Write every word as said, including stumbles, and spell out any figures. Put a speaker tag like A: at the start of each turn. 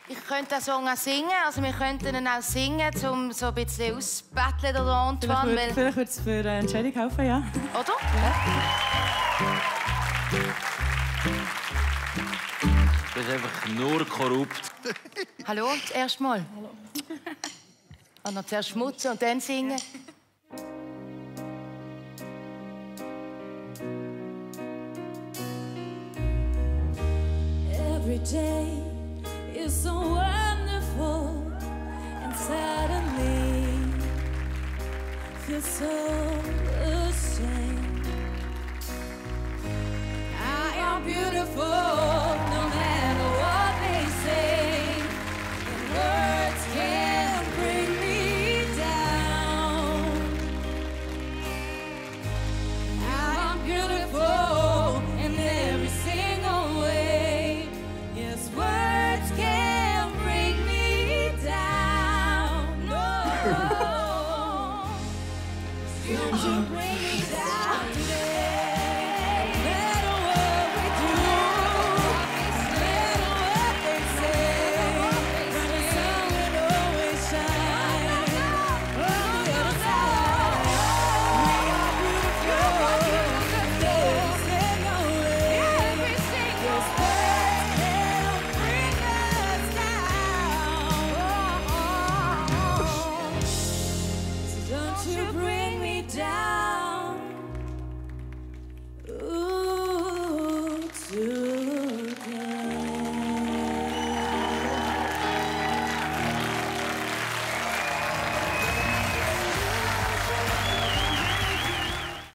A: Ich könnte den Song auch singen. Also wir könnten ihn auch singen, um so ein bisschen auszubetteln, oder Antoine.
B: Vielleicht, vielleicht würde es für eine Entschädigung helfen, ja.
A: Oder?
B: Ja.
C: Das ist einfach nur korrupt.
A: Hallo, das erste Mal. Hallo. Und noch zuerst schmutzen und dann singen.
D: Every day is so wonderful, and suddenly feel so ashamed. I am beautiful, no matter what they say, and words can't bring me down. I am beautiful in every single way. Yes, words can't bring me down. No, don't you bring me down today. No matter what we do, no matter what they say, the sun will always shine on the other side. We are beautiful in every single way. Every single words can't bring us down. So don't you bring me down. Ooh, too.